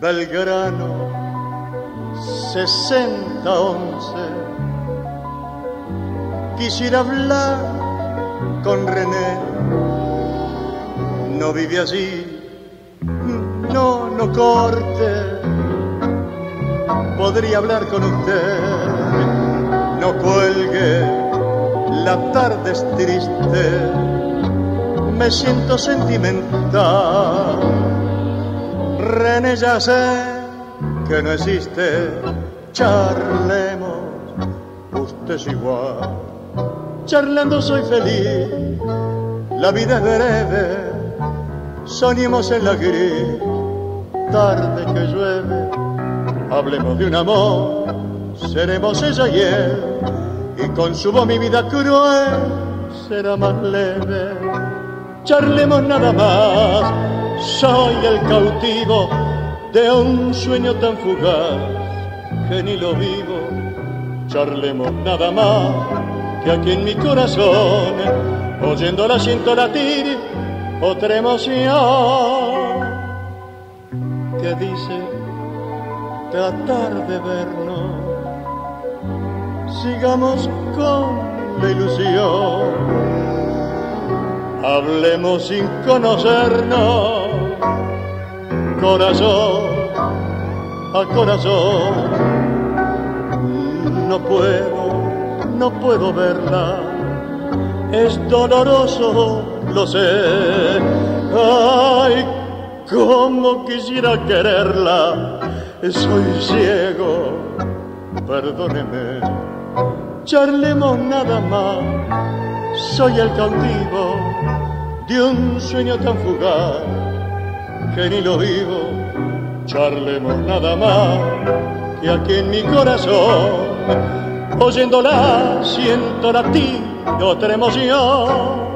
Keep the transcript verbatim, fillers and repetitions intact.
Belgrano, sesenta once. Quisiera hablar con René, no vive allí, no, no corte. Podría hablar con usted, no cuelgue, la tarde es triste, me siento sentimental. René, ya sé que no existe, charlemos, usted es igual. Charlando soy feliz, la vida es breve, soñemos en la gris tarde que llueve. Hablemos de un amor, seremos ella y él, y con su voz mi vida cruel será más leve. Charlemos nada más, soy el cautivo de un sueño tan fugaz que ni lo vivo. Charlemos nada más, que aquí en mi corazón, oyéndola siento latir otra emoción que dice tratar de vernos, sigamos con la ilusión, hablemos sin conocernos, corazón a corazón. No puedo, no puedo verla, es doloroso, lo sé. Ay, cómo quisiera quererla, soy ciego, perdóneme. Charlemos nada más, soy el cautivo de un sueño tan fugaz que ni lo vivo. Charlemos nada más, que aquí en mi corazón, oyéndola siento latir otra emoción